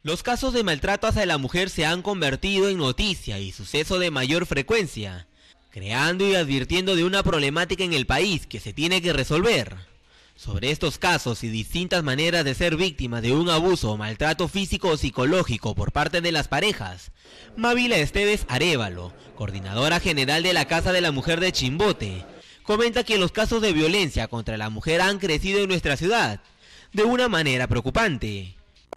Los casos de maltrato hacia la mujer se han convertido en noticia y suceso de mayor frecuencia, creando y advirtiendo de una problemática en el país que se tiene que resolver. Sobre estos casos y distintas maneras de ser víctima de un abuso o maltrato físico o psicológico por parte de las parejas, Mávila Esteves Arévalo, coordinadora general de la Casa de la Mujer de Chimbote, comenta que los casos de violencia contra la mujer han crecido en nuestra ciudad de una manera preocupante.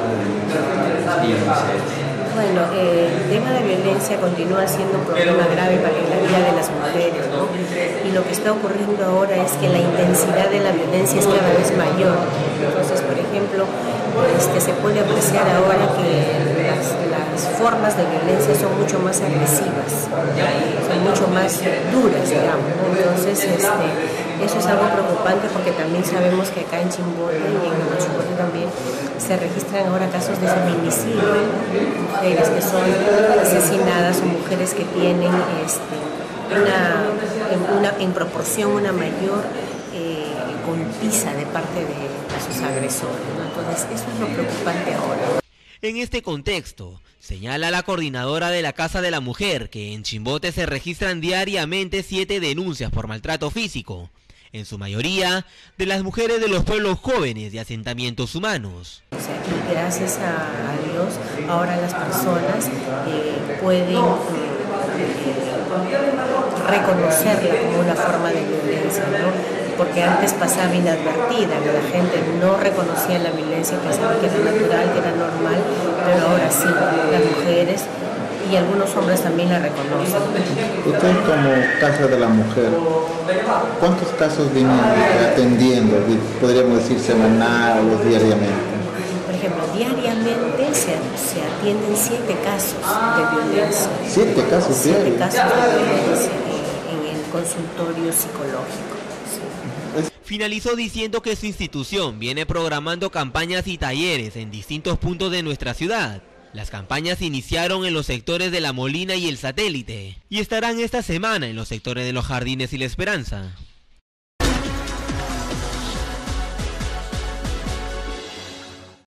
Bueno, el tema de violencia continúa siendo un problema grave para la vida de las mujeres, ¿no? Y lo que está ocurriendo ahora es que la intensidad de la violencia es cada vez mayor. Entonces, por ejemplo, se puede apreciar ahora que las formas de violencia son mucho más agresivas, son mucho más duras, digamos, ¿no? Entonces, eso es algo preocupante porque también sabemos que acá en Chimbote y en Huachucote también se registran ahora casos de feminicidio, mujeres que son asesinadas o mujeres que tienen en proporción una mayor golpiza de parte de sus agresores, ¿no? Entonces eso es lo preocupante ahora. En este contexto, señala la coordinadora de la Casa de la Mujer que en Chimbote se registran diariamente 7 denuncias por maltrato físico, en su mayoría de las mujeres de los pueblos jóvenes de asentamientos humanos. Y gracias a Dios, ahora las personas pueden reconocerla como una forma de violencia, ¿no? Porque antes pasaba inadvertida, la gente no reconocía la violencia, pensaba que era natural, que era normal, pero ahora sí, las mujeres y algunos hombres también la reconocen. Usted como Casa de la Mujer, ¿cuántos casos viene atendiendo? Podríamos decir semanal o diariamente. Por ejemplo, diariamente se atienden 7 casos de violencia. 7 casos 7 casos de violencia en el consultorio psicológico. Finalizó diciendo que su institución viene programando campañas y talleres en distintos puntos de nuestra ciudad. Las campañas iniciaron en los sectores de La Molina y El Satélite y estarán esta semana en los sectores de Los Jardines y La Esperanza.